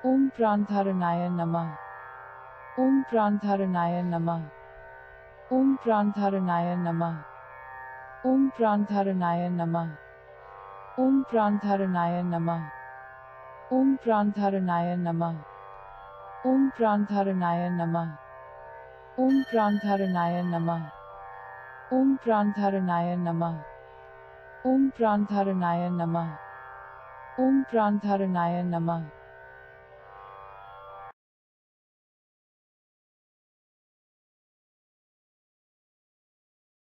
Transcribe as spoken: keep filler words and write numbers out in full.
ओम प्राणधारणाय नमः। ओम प्राणधारणाय नमः। ओम प्राणधारणाय नमः। ओम प्राणधारणाय नमः। ओम प्राणधारणाय नमः। ओम प्राणधारणाय नमः। ओम प्राणधारणाय नमः। ओम प्राणधारणाय नमः। ओम प्राणधारणाय नमः। ओम प्राणधारणाय नमः। ओम प्राणधारणाय नमः।